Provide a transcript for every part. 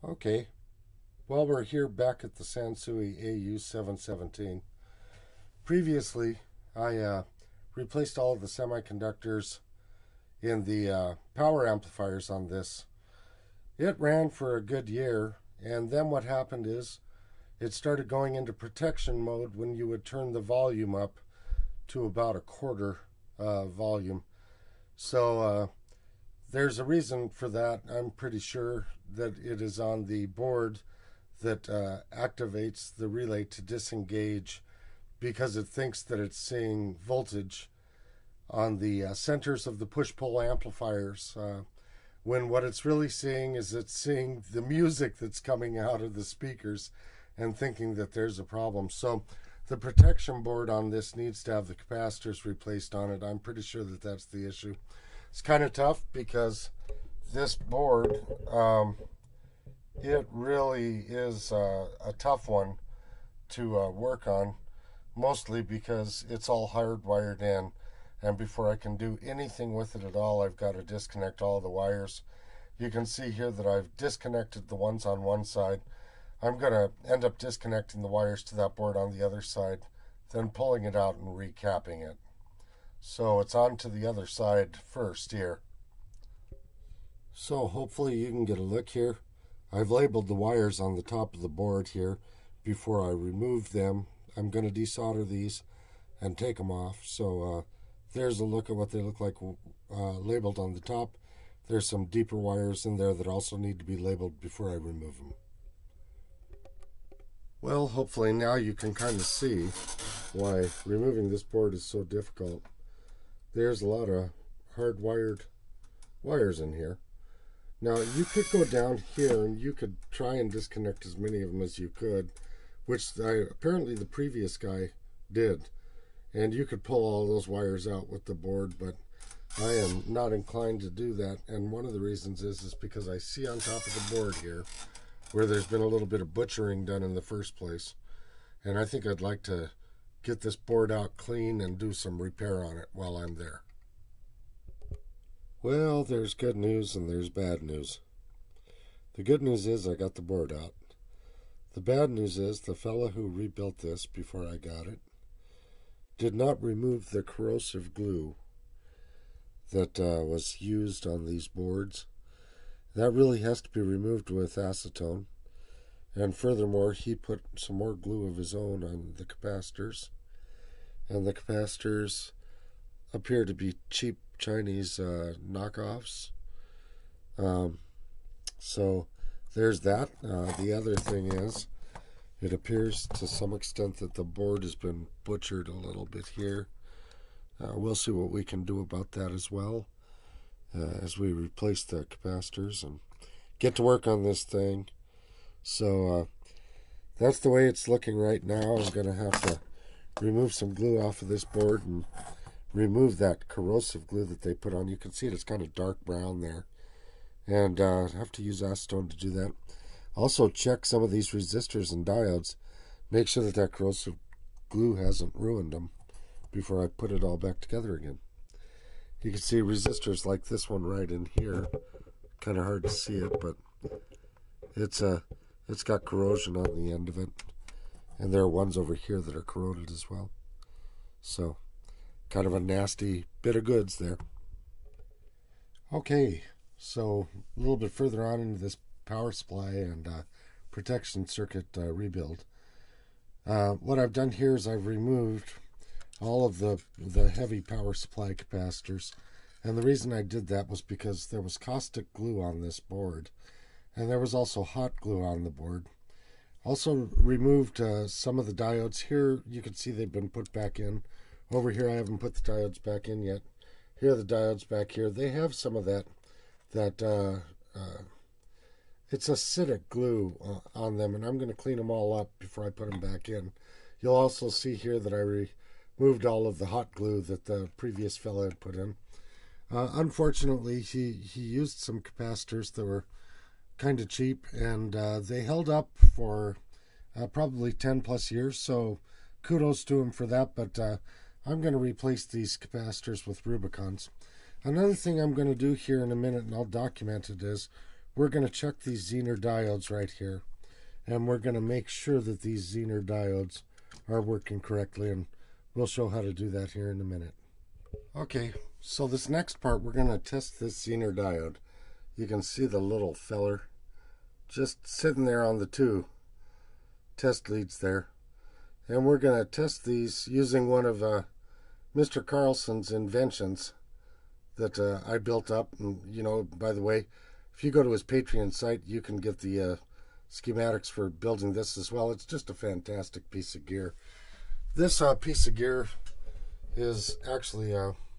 Okay, well, we're here back at the Sansui AU-717. Previously, I replaced all of the semiconductors in the power amplifiers on this. It ran for a good year, and then what happened is it started going into protection mode when you would turn the volume up to about a quarter volume. So there's a reason for that. I'm pretty sure that it is on the board that activates the relay to disengage because it thinks that it's seeing voltage on the centers of the push-pull amplifiers, when what it's really seeing is it's seeing the music that's coming out of the speakers and thinking that there's a problem. So the protection board on this needs to have the capacitors replaced on it. I'm pretty sure that that's the issue. It's kind of tough because this board, it really is a tough one to work on, mostly because it's all hardwired in, and before I can do anything with it at all, I've got to disconnect all the wires. You can see here that I've disconnected the ones on one side. I'm going to end up disconnecting the wires to that board on the other side, then pulling it out and recapping it. So it's on to the other side first here. So hopefully you can get a look here. I've labeled the wires on the top of the board here before I remove them. I'm going to desolder these and take them off. So there's a look at what they look like labeled on the top. There's some deeper wires in there that also need to be labeled before I remove them. Well, hopefully now you can kind of see why removing this board is so difficult. There's a lot of hardwired wires in here. Now, you could go down here and you could try and disconnect as many of them as you could, which apparently the previous guy did. And you could pull all those wires out with the board, but I am not inclined to do that. And one of the reasons is because I see on top of the board here where there's been a little bit of butchering done in the first place. And I think I'd like to get this board out clean and do some repair on it while I'm there. Well, there's good news and there's bad news. The good news is I got the board out. The bad news is the fella who rebuilt this before I got it did not remove the corrosive glue that was used on these boards. That really has to be removed with acetone. And furthermore, he put some more glue of his own on the capacitors. And the capacitors appear to be cheap Chinese knockoffs. So there's that. The other thing is, it appears to some extent that the board has been butchered a little bit here. We'll see what we can do about that as well as we replace the capacitors and get to work on this thing. So that's the way it's looking right now. I'm going to have to remove some glue off of this board and remove that corrosive glue that they put on. You can see it's kind of dark brown there. And I have to use acetone to do that. Also check some of these resistors and diodes. Make sure that that corrosive glue hasn't ruined them before I put it all back together again. You can see resistors like this one right in here. Kind of hard to see it, but it's got corrosion on the end of it. And there are ones over here that are corroded as well. So kind of a nasty bit of goods there. Okay, so a little bit further on into this power supply and protection circuit rebuild. What I've done here is I've removed all of the heavy power supply capacitors. And the reason I did that was because there was caustic glue on this board. And there was also hot glue on the board. Also removed some of the diodes. Here you can see they've been put back in. Over here I haven't put the diodes back in yet. Here are the diodes back here. They have some of that it's acidic glue on them, and I'm going to clean them all up before I put them back in. You'll also see here that I removed all of the hot glue that the previous fellow had put in. Unfortunately, he used some capacitors that were kind of cheap, and they held up for probably 10 plus years, so kudos to him for that. But I'm going to replace these capacitors with Rubicons. Another thing I'm going to do here in a minute, and I'll document it, is we're going to check these Zener diodes right here, and we're going to make sure that these Zener diodes are working correctly, and we'll show how to do that here in a minute. Okay, so this next part we're going to test this Zener diode. You can see the little feller just sitting there on the two test leads there, and we're going to test these using one of Mr. Carlson's inventions that I built up. And you know, by the way, if you go to his Patreon site, you can get the schematics for building this as well. It's just a fantastic piece of gear. This piece of gear is actually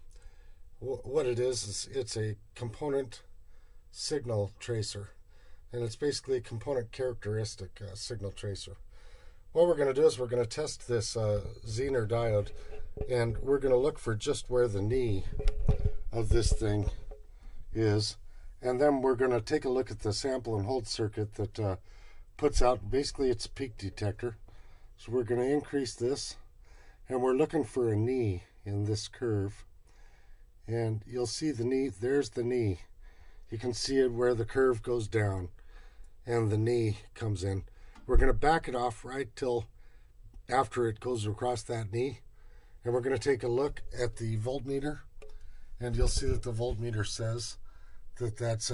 what it is it's a component signal tracer, and it's basically a component characteristic signal tracer. What we're going to do is we're going to test this Zener diode, and we're going to look for just where the knee of this thing is, and then we're going to take a look at the sample and hold circuit that puts out, basically it's a peak detector. So we're going to increase this, and we're looking for a knee in this curve, and you'll see the knee. There's the knee. You can see it where the curve goes down and the knee comes in. We're going to back it off right till after it goes across that knee, and we're going to take a look at the voltmeter, and you'll see that the voltmeter says that that's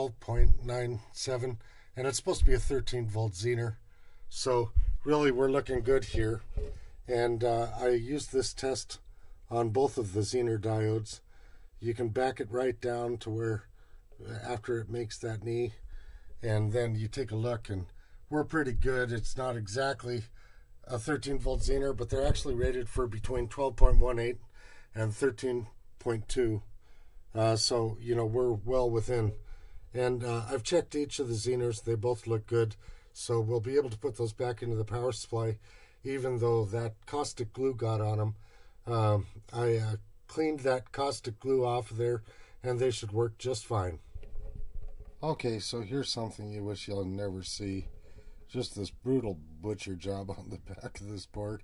12.97, and it's supposed to be a 13 volt Zener. So really we're looking good here, and I used this test on both of the Zener diodes. You can back it right down to where after it makes that knee, and then you take a look, and we're pretty good. It's not exactly a 13 volt Zener, but they're actually rated for between 12.18 and 13.2. So, you know, we're well within. And I've checked each of the Zeners. They both look good. So we'll be able to put those back into the power supply, even though that caustic glue got on them. I cleaned that caustic glue off of there, and they should work just fine. Okay, so here's something you wish you'll never see. Just this brutal butcher job on the back of this board.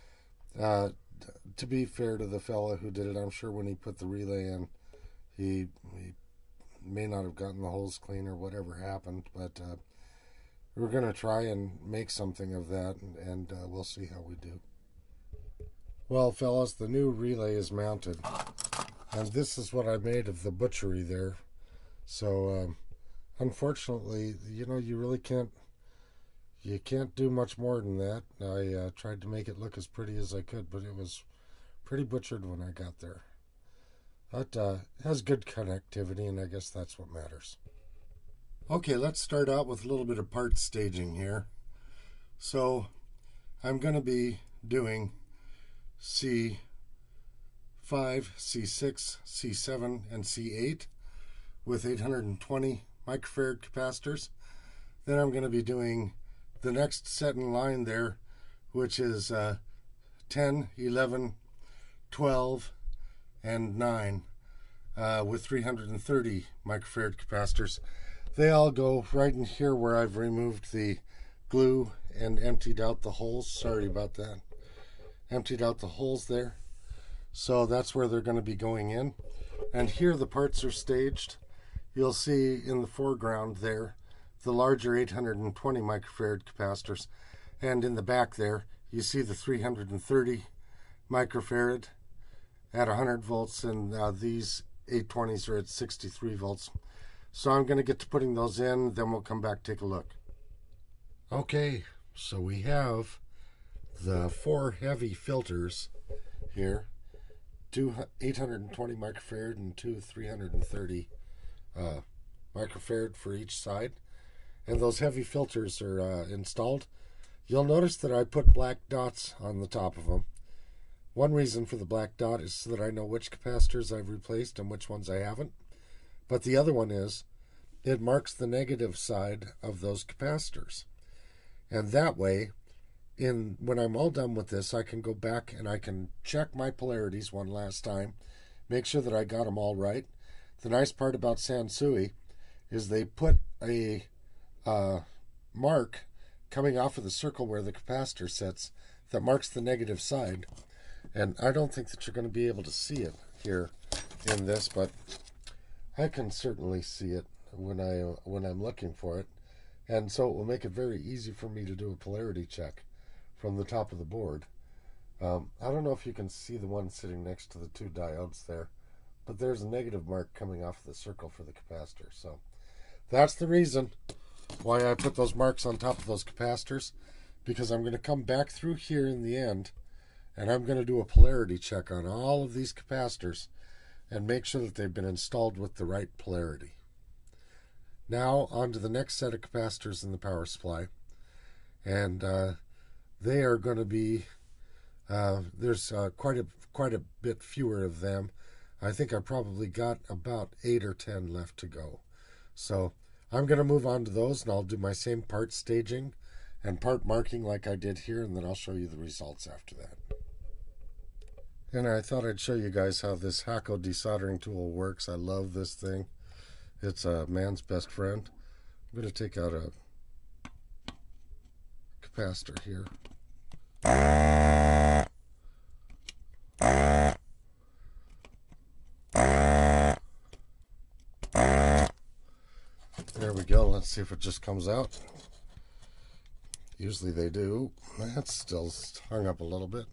To be fair to the fella who did it, I'm sure when he put the relay in, he may not have gotten the holes clean or whatever happened, but we're going to try and make something of that, and we'll see how we do. Well, fellas, the new relay is mounted, and this is what I made of the butchery there. So, unfortunately, you know, you really can't do much more than that. I tried to make it look as pretty as I could, but it was pretty butchered when I got there. But it has good connectivity, and I guess that's what matters. Okay, let's start out with a little bit of part staging here. So I'm going to be doing C5, C6, C7, and C8 with 820 microfarad capacitors. Then I'm going to be doing the next set in line there, which is 10, 11, 12, and 9 with 330 microfarad capacitors. They all go right in here where I've removed the glue and emptied out the holes. Sorry about that. Emptied out the holes there. So that's where they're going to be going in. And here the parts are staged. You'll see in the foreground there the larger 820 microfarad capacitors, and in the back there you see the 330 microfarad at 100 volts, and these 820s are at 63 volts. So I'm going to get to putting those in, then we'll come back, take a look. Okay, so we have the 4 heavy filters here, 2 820 microfarad and 2 330 microfarad for each side. And those heavy filters are installed. You'll notice that I put black dots on the top of them. One reason for the black dot is so that I know which capacitors I've replaced and which ones I haven't. But the other one is, it marks the negative side of those capacitors. And that way, when I'm all done with this, I can go back and I can check my polarities one last time, make sure that I got them all right. The nice part about Sansui is they put a mark coming off of the circle where the capacitor sits that marks the negative side. And I don't think that you're going to be able to see it here in this, but I can certainly see it. when I'm looking for it, and so it will make it very easy for me to do a polarity check from the top of the board. I don't know if you can see the one sitting next to the two diodes there, but there's a negative mark coming off the circle for the capacitor. So that's the reason why I put those marks on top of those capacitors, because I'm going to come back through here in the end and I'm going to do a polarity check on all of these capacitors and make sure that they've been installed with the right polarity. Now on to the next set of capacitors in the power supply, and they are going to be there's quite a bit fewer of them. I think I probably got about 8 or 10 left to go. So I'm going to move on to those, and I'll do my same part staging and part marking like I did here, and then I'll show you the results after that. And I thought I'd show you guys how this Hakko desoldering tool works. I love this thing. It's a man's best friend. I'm going to take out a capacitor here. There we go. Let's see if it just comes out. Usually they do. That's still hung up a little bit.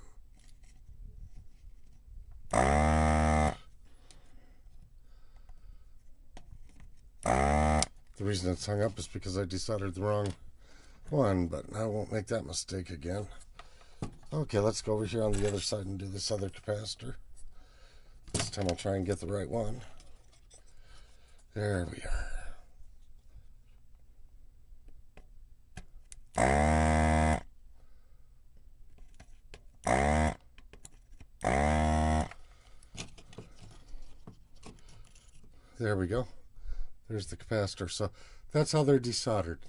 The reason it's hung up is because I desoldered the wrong one, but I won't make that mistake again. Okay, let's go over here on the other side and do this other capacitor. This time I'll try and get the right one. There we are. There we go. There's the capacitor. So that's how they're desoldered.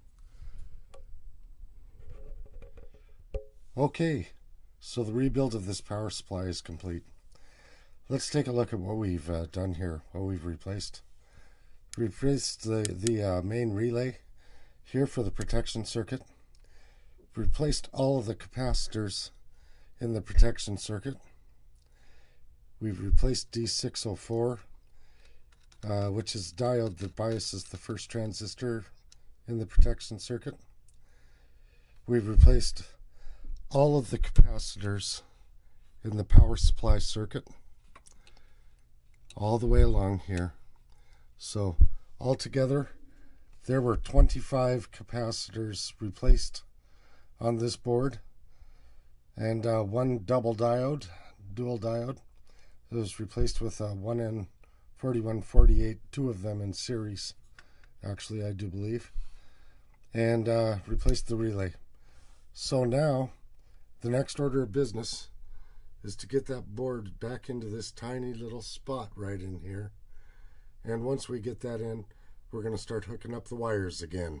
Okay, so the rebuild of this power supply is complete. Let's take a look at what we've done here, what we've replaced. We replaced the main relay here for the protection circuit. Replaced all of the capacitors in the protection circuit. We've replaced D604, which is a diode that biases the first transistor in the protection circuit. We've replaced all of the capacitors in the power supply circuit all the way along here. So altogether there were 25 capacitors replaced on this board, and one dual diode that was replaced with a 1N4148, two of them in series actually, I do believe, and replaced the relay. So now the next order of business is to get that board back into this tiny little spot right in here. And once we get that in, we're going to start hooking up the wires again.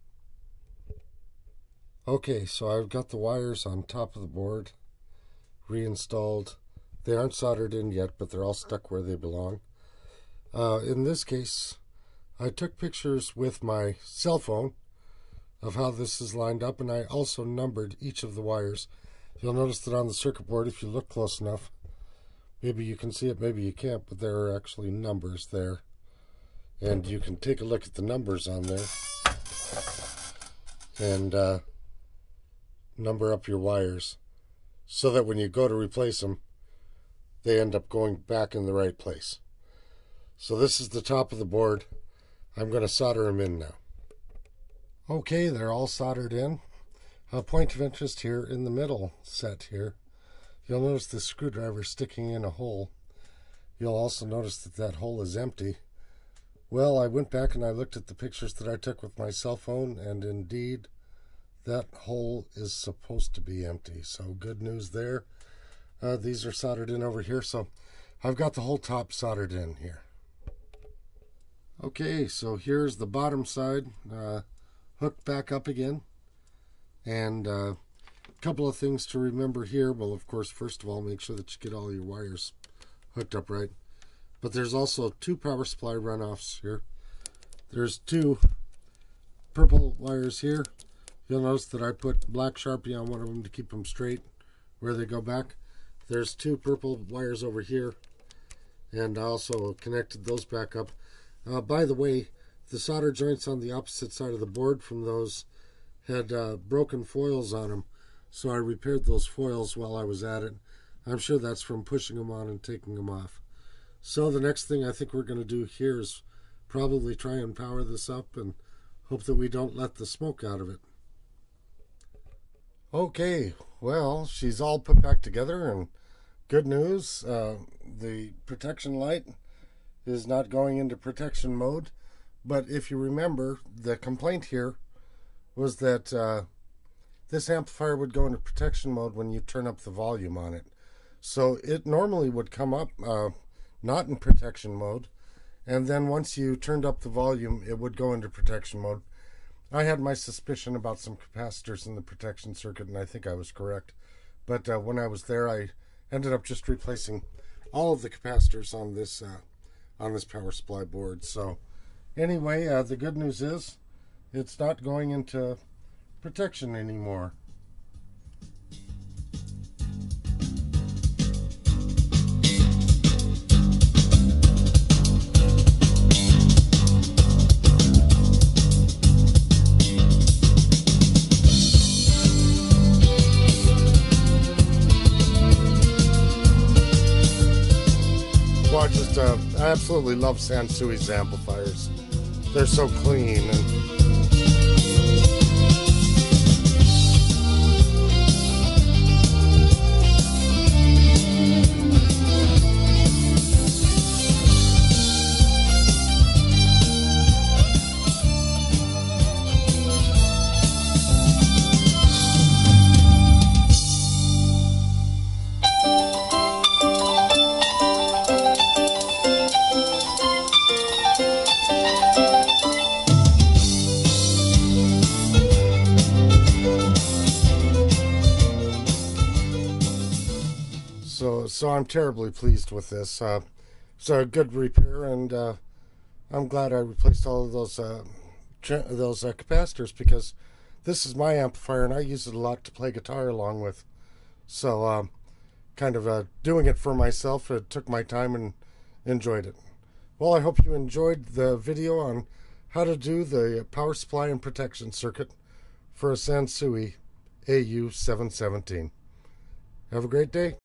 Okay, so I've got the wires on top of the board reinstalled. They aren't soldered in yet, but they're all stuck where they belong. In this case, I took pictures with my cell phone of how this is lined up, and I also numbered each of the wires. You'll notice that on the circuit board, if you look close enough, maybe you can see it, maybe you can't, but there are actually numbers there. And you can take a look at the numbers on there and number up your wires so that when you go to replace them, they end up going back in the right place. So this is the top of the board. I'm going to solder them in now. Okay, they're all soldered in. A point of interest here in the middle set here, you'll notice the screwdriver sticking in a hole. You'll also notice that that hole is empty. Well, I went back and I looked at the pictures that I took with my cell phone, and indeed that hole is supposed to be empty. So good news there. These are soldered in over here, so I've got the whole top soldered in here. Okay, so here's the bottom side hooked back up again. And a couple of things to remember here. Well, of course, first of all, make sure that you get all your wires hooked up right. But there's also two power supply runoffs here. There's two purple wires here. You'll notice that I put black Sharpie on one of them to keep them straight where they go back. There's two purple wires over here, and I also connected those back up. By the way, the solder joints on the opposite side of the board from those had broken foils on them, so I repaired those foils while I was at it. I'm sure that's from pushing them on and taking them off. So the next thing I think we're going to do here is probably try and power this up and hope that we don't let the smoke out of it. Okay, well, she's all put back together, and good news, the protection light is not going into protection mode. But if you remember, the complaint here was that this amplifier would go into protection mode when you turn up the volume on it. So it normally would come up not in protection mode, and then once you turned up the volume, it would go into protection mode. I had my suspicion about some capacitors in the protection circuit, and I think I was correct. But when I was there, I ended up just replacing all of the capacitors on this power supply board. So anyway, the good news is it's not going into protection anymore. I absolutely love Sansui's amplifiers. They're so clean and so I'm terribly pleased with this. It's a good repair, and I'm glad I replaced all of those capacitors, because this is my amplifier and I use it a lot to play guitar along with. So kind of doing it for myself, it took my time and enjoyed it. Well, I hope you enjoyed the video on how to do the power supply and protection circuit for a Sansui AU-717. Have a great day.